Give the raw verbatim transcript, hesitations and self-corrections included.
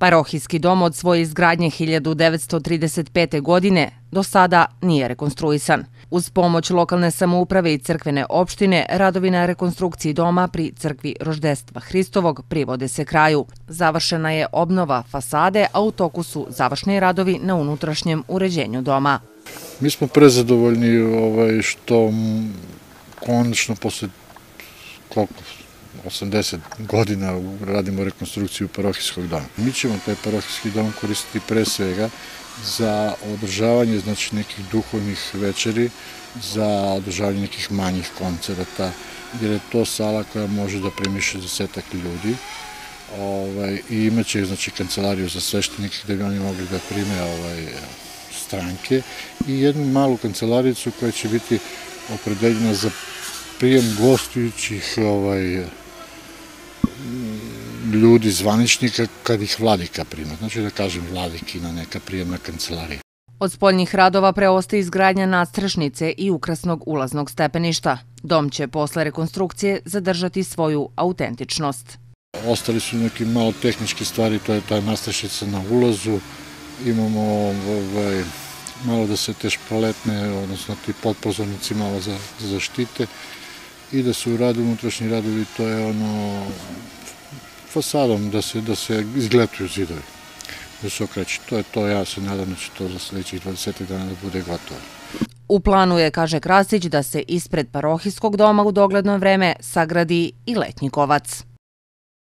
Parohijski dom od svoje izgradnje hiljadu devetsto trideset pete. godine do sada nije rekonstruisan. Uz pomoć lokalne samouprave i crkvene opštine, radovi na rekonstrukciji doma pri crkvi Roždestva Hristovog privode se kraju. Završena je obnova fasade, a u toku su završni radovi na unutrašnjem uređenju doma. Mi smo prezadovoljni ovaj, što konačno posle koliko, osamdeset godina radimo rekonstrukciju parohijskog doma. Mi ćemo taj parohijski dom koristiti pre svega za održavanje znači, nekih duhovnih večeri, za održavanje nekih manjih koncerata, jer je to sala koja može da primi šezdesetak ljudi. Ovaj, I imaće znači, kancelariju za sveštenike gde bi oni mogli da prime ovaj, stranke i jednu malu kancelaricu koja će biti opredeljena za prijem gostujućih ovaj, ljudi, zvaničnika, kad ih vladika prima. Znači da kažem vladikina neka prijemna kancelarija. Od spoljnih radova preostaje izgradnja nadstrešnice i ukrasnog ulaznog stepeništa. Dom će posle rekonstrukcije zadržati svoju autentičnost. Ostali su neke malo tehničke stvari, to je ta nadstrešnica na ulazu. Imamo ovaj, malo da se te špaletne, odnosno ti potpozornici malo za, zaštite i da se urade unutrašnji radovi, to je ono fasadom da se, da se izgletuju zidovi, da se okreće. To je to, ja se nadam da će to za sljedećih dvadeset dana da bude gotovo. U planu je, kaže Krasić, da se ispred parohijskog doma u dogledno vreme sagradi i letnji kovac.